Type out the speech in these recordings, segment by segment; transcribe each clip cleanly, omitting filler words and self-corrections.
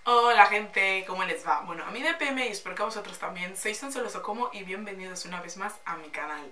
Hola gente, ¿cómo les va? Bueno, a mí de PM y espero que a vosotros también. Soy Sonsoles Como y bienvenidos una vez más a mi canal.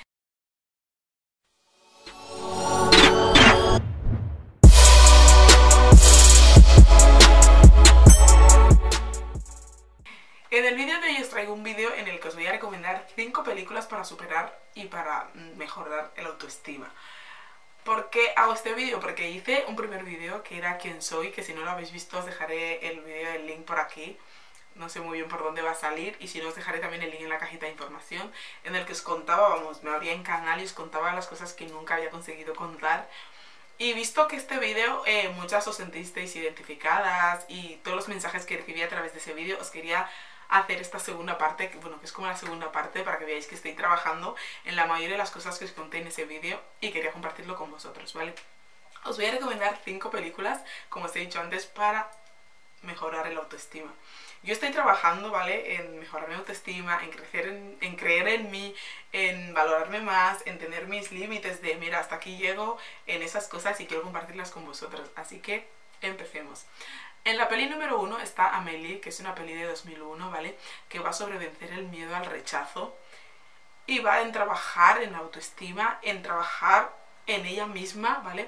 En el vídeo de hoy os traigo un vídeo en el que os voy a recomendar 5 películas para superar y para mejorar el autoestima. ¿Por qué hago este vídeo? Porque hice un primer vídeo que era quién soy, que si no lo habéis visto os dejaré el vídeo, el link por aquí. No sé muy bien por dónde va a salir y si no os dejaré también el link en la cajita de información, en el que os contaba, vamos, me abría en canal y os contaba las cosas que nunca había conseguido contar. Y visto que este vídeo muchas os sentisteis identificadas y todos los mensajes que recibí a través de ese vídeo, os quería hacer esta segunda parte, que es como la segunda parte para que veáis que estoy trabajando en la mayoría de las cosas que os conté en ese vídeo y quería compartirlo con vosotros, ¿vale? Os voy a recomendar 5 películas, como os he dicho antes, para mejorar el autoestima. Yo estoy trabajando, ¿vale? En mejorar mi autoestima, en crecer, en creer en mí, en valorarme más, en tener mis límites de, mira, hasta aquí llego en esas cosas y quiero compartirlas con vosotros. Así que empecemos. En la peli número 1 está Amélie, que es una peli de 2001, ¿vale? Que va sobre vencer el miedo al rechazo y va en trabajar en la autoestima, en trabajar en ella misma, ¿vale?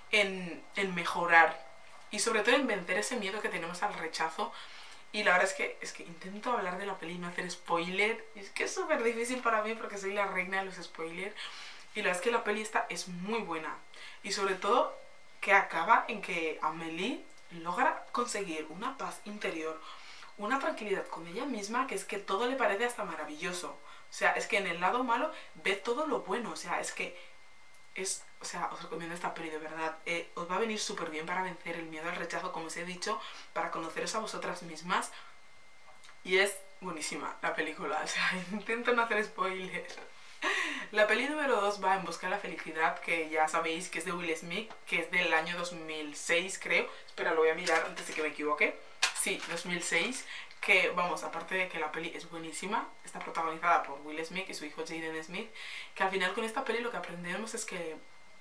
En mejorar y sobre todo en vencer ese miedo que tenemos al rechazo. Y la verdad es que intento hablar de la peli y no hacer spoiler. Y es que es súper difícil para mí porque soy la reina de los spoilers. Y la verdad es que la peli esta es muy buena. Y sobre todo que acaba en que Amélie logra conseguir una paz interior, una tranquilidad con ella misma, que es que todo le parece hasta maravilloso. O sea, es que en el lado malo ve todo lo bueno. O sea, es que o sea, os recomiendo esta peli de verdad. Os va a venir súper bien para vencer el miedo al rechazo, como os he dicho, para conoceros a vosotras mismas. Y es buenísima la película, o sea, intento no hacer spoilers. La peli número 2 va En busca de la felicidad, que ya sabéis que es de Will Smith, que es del año 2006, creo. Espera, lo voy a mirar antes de que me equivoque. Sí, 2006. Que, vamos, aparte de que la peli es buenísima, está protagonizada por Will Smith y su hijo Jaden Smith, que al final con esta peli lo que aprendemos es que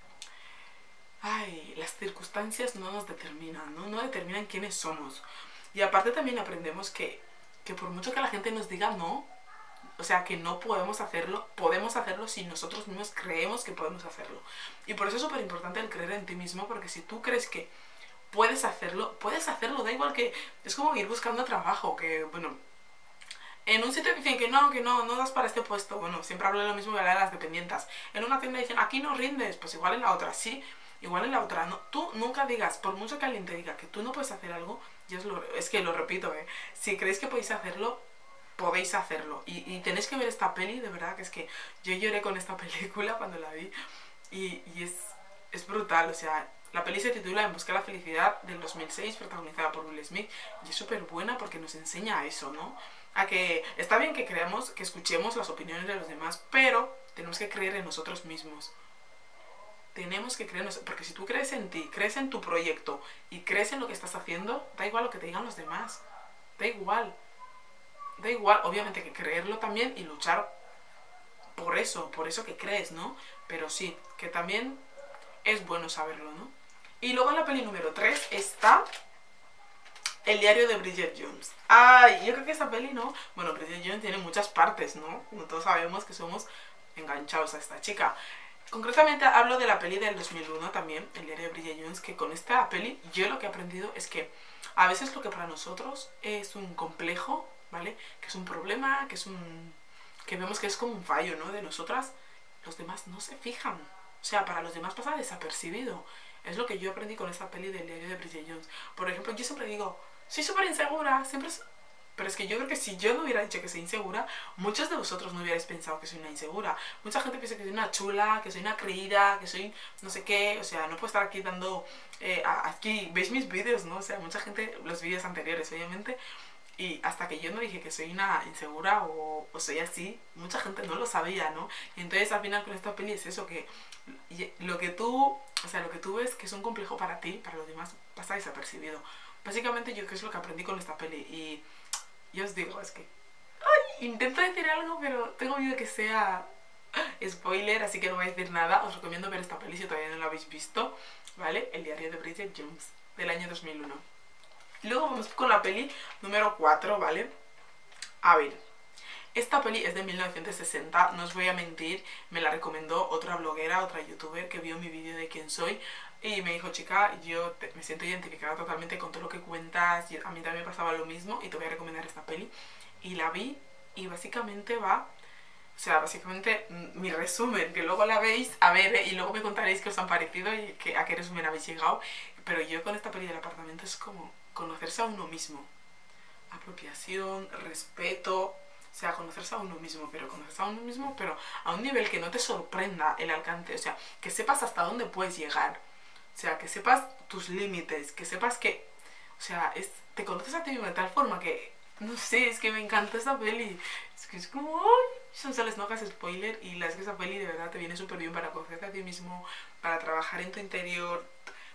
las circunstancias no nos determinan, ¿no? No determinan quiénes somos. Y aparte también aprendemos que por mucho que la gente nos diga no, o sea, que no podemos hacerlo si nosotros mismos creemos que podemos hacerlo. Y por eso es súper importante el creer en ti mismo, porque si tú crees que puedes hacerlo, da igual que... Es como ir buscando trabajo, que, bueno... En un sitio dicen que no das para este puesto. Bueno, siempre hablo de lo mismo de las dependientas. En una tienda dicen, aquí no rindes, pues igual en la otra sí, igual en la otra no. Tú nunca digas, por mucho que alguien te diga que tú no puedes hacer algo, es que lo repito, si creéis que podéis hacerlo, podéis hacerlo. Y tenéis que ver esta peli, de verdad, que es que yo lloré con esta película cuando la vi. Y es brutal, o sea, la peli se titula En busca de la felicidad, del 2006, protagonizada por Will Smith, y es súper buena porque nos enseña a eso, ¿no? A que está bien que creamos, que escuchemos las opiniones de los demás, pero tenemos que creer en nosotros mismos. Tenemos que creer en nosotros, porque si tú crees en ti, crees en tu proyecto y crees en lo que estás haciendo, da igual lo que te digan los demás. Da igual. Da igual, obviamente que creerlo también y luchar por eso que crees, ¿no? Pero sí, que también es bueno saberlo, ¿no? Y luego en la peli número 3 está El diario de Bridget Jones. Ay, yo creo que esa peli, ¿no? Bueno, Bridget Jones tiene muchas partes, ¿no? Como todos sabemos que somos enganchados a esta chica. Concretamente hablo de la peli del 2001 también, El diario de Bridget Jones, que con esta peli yo lo que he aprendido es que a veces lo que para nosotros es un complejo, ¿vale? Que es un problema, que vemos que es como un fallo, ¿no? De nosotras, los demás no se fijan. O sea, para los demás pasa desapercibido. Es lo que yo aprendí con esta peli del diario de Bridget Jones. Por ejemplo, yo siempre digo, soy súper insegura, siempre... Pero es que yo creo que si yo no hubiera dicho que soy insegura, muchos de vosotros no hubierais pensado que soy una insegura. Mucha gente piensa que soy una chula, que soy una creída, que soy no sé qué. O sea, no puedo estar aquí dando... aquí veis mis vídeos, ¿no? O sea, mucha gente, los vídeos anteriores, obviamente. Y hasta que yo no dije que soy una insegura o soy así, mucha gente no lo sabía, ¿no? Y entonces al final con esta peli es eso, que lo que tú ves que es un complejo para ti, para los demás, pasa desapercibido. Básicamente yo que es lo que aprendí con esta peli. Y yo os digo, es que... Ay, intento decir algo, pero tengo miedo que sea spoiler, así que no voy a decir nada. Os recomiendo ver esta peli si todavía no la habéis visto, ¿vale? El diario de Bridget Jones, del año 2001. Y luego vamos con la peli número 4, ¿vale? A ver, esta peli es de 1960, no os voy a mentir, me la recomendó otra bloguera, otra youtuber que vio mi vídeo de quién soy y me dijo, chica, yo me siento identificada totalmente con todo lo que cuentas, y a mí también me pasaba lo mismo y te voy a recomendar esta peli. Y la vi y básicamente va, o sea, básicamente mi resumen, que luego la veis, a ver, y luego me contaréis qué os han parecido y a qué resumen habéis llegado, pero yo con esta peli del apartamento es como conocerse a uno mismo, apropiación, respeto, o sea, conocerse a uno mismo, pero a un nivel que no te sorprenda el alcance, o sea, que sepas hasta dónde puedes llegar, o sea, que sepas tus límites, que sepas que, o sea, te conoces a ti mismo de tal forma que, no sé, es que me encanta esta peli, es que es como, ¡ay! Son sales, no hagas spoiler, y la es que esa peli de verdad te viene súper bien para conocerte a ti mismo, para trabajar en tu interior.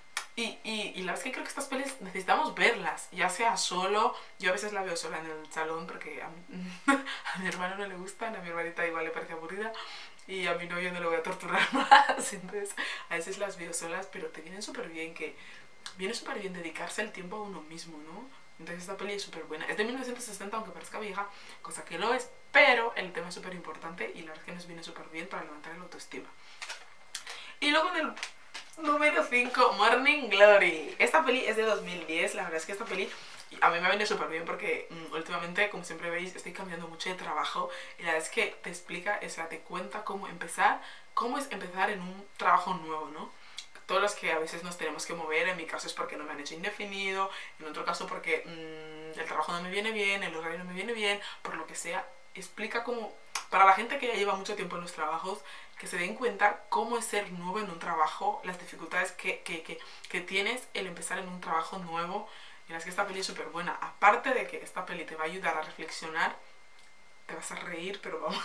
Y la verdad es que creo que estas pelis necesitamos verlas, ya sea solo, yo a veces la veo sola en el salón porque a mi hermano no le gustan, a mi hermanita igual le parece aburrida y a mi novio no le voy a torturar más, entonces a veces las veo solas, pero te vienen súper bien, que viene súper bien dedicarse el tiempo a uno mismo, ¿no? Entonces esta peli es súper buena, es de 1960 aunque parezca vieja, cosa que lo es, pero el tema es súper importante y la verdad es que nos viene súper bien para levantar el autoestima. Y luego en el número 5, Morning Glory. Esta peli es de 2010, la verdad es que esta peli a mí me viene súper bien porque últimamente, como siempre veis, estoy cambiando mucho de trabajo y la verdad es que te explica, o sea, te cuenta cómo es empezar en un trabajo nuevo, ¿no? Todos los que a veces nos tenemos que mover, en mi caso es porque no me han hecho indefinido, en otro caso porque el trabajo no me viene bien, el horario no me viene bien, por lo que sea, explica cómo, para la gente que ya lleva mucho tiempo en los trabajos, que se den cuenta cómo es ser nuevo en un trabajo, las dificultades que tienes el empezar en un trabajo nuevo. Y es que esta peli es súper buena. Aparte de que esta peli te va a ayudar a reflexionar, te vas a reír, pero vamos,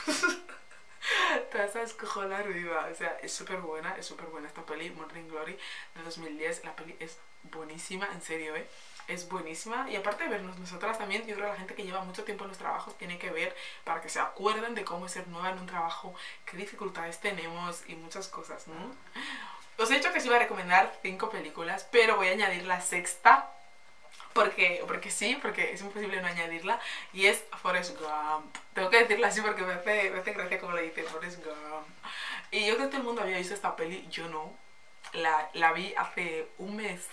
te vas a descojonar viva. O sea, es súper buena esta peli, Morning Glory, de 2010. La peli es buenísima, en serio, ¿eh? Es buenísima, y aparte de vernos nosotras también, yo creo que la gente que lleva mucho tiempo en los trabajos tiene que ver para que se acuerden de cómo es ser nueva en un trabajo, qué dificultades tenemos y muchas cosas, ¿no? Os he dicho que os iba a recomendar 5 películas, pero voy a añadir la sexta porque sí, porque es imposible no añadirla, y es Forrest Gump. Tengo que decirla así porque me hace gracia como le dice Forrest Gump. Y yo creo que todo el mundo había visto esta peli, yo no. La vi hace un mes.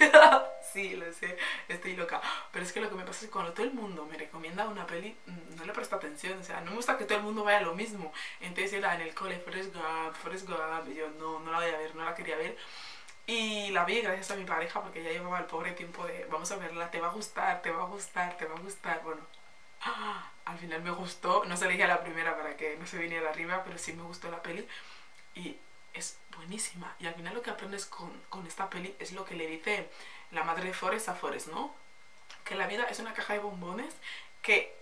Sí, lo sé, estoy loca. Pero es que lo que me pasa es que cuando todo el mundo me recomienda una peli, no le presto atención. O sea, no me gusta que todo el mundo vaya a lo mismo. Entonces era en el cole, Forrest Gump. Y yo no la voy a ver, no la quería ver. Y la vi gracias a mi pareja porque ya llevaba el pobre tiempo de vamos a verla, te va a gustar, te va a gustar, te va a gustar. Bueno, al final me gustó. No se elegí a la primera para que no se viniera arriba, pero sí me gustó la peli. Y es buenísima. Y al final lo que aprendes con esta peli es lo que le dice la madre de Forrest a Forrest, ¿no? Que la vida es una caja de bombones que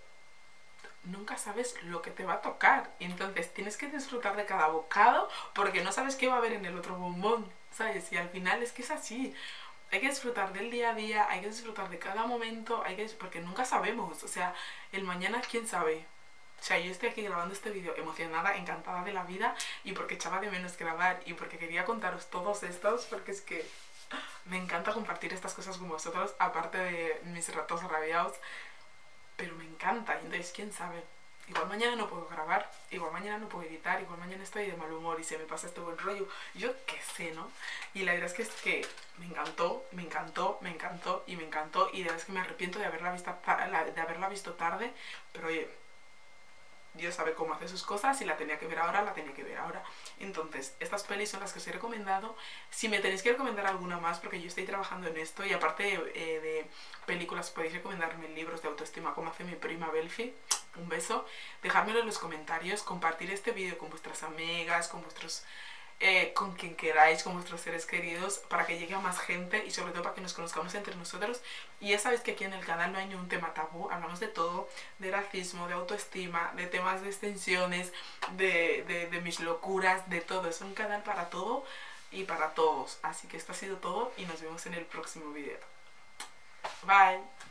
nunca sabes lo que te va a tocar. Y entonces tienes que disfrutar de cada bocado porque no sabes qué va a haber en el otro bombón, ¿sabes? Y al final es que es así. Hay que disfrutar del día a día, hay que disfrutar de cada momento, porque nunca sabemos. O sea, el mañana, ¿quién sabe? O sea, yo estoy aquí grabando este vídeo emocionada, encantada de la vida, y porque echaba de menos grabar y porque quería contaros todos estos, porque es que me encanta compartir estas cosas con vosotros, aparte de mis ratos rabiados, pero me encanta. Y entonces, ¿quién sabe? Igual mañana no puedo grabar, igual mañana no puedo editar, igual mañana estoy de mal humor y se me pasa este buen rollo, yo qué sé, ¿no? Y la verdad es que me encantó, me encantó, me encantó y me encantó, y de verdad es que me arrepiento de haberla visto tarde, pero oye, Dios sabe cómo hace sus cosas, si la tenía que ver ahora, la tenía que ver ahora. Entonces, estas pelis son las que os he recomendado. Si me tenéis que recomendar alguna más, porque yo estoy trabajando en esto, y aparte de películas, podéis recomendarme libros de autoestima, como hace mi prima Belfi. Un beso. Dejármelo en los comentarios, compartir este vídeo con vuestras amigas, con quien queráis, con vuestros seres queridos, para que llegue a más gente y sobre todo para que nos conozcamos entre nosotros. Y ya sabéis que aquí en el canal no hay ningún tema tabú, hablamos de todo, de racismo, de autoestima, de temas de extensiones, de mis locuras, de todo. Es un canal para todo y para todos. Así que esto ha sido todo y nos vemos en el próximo vídeo. Bye.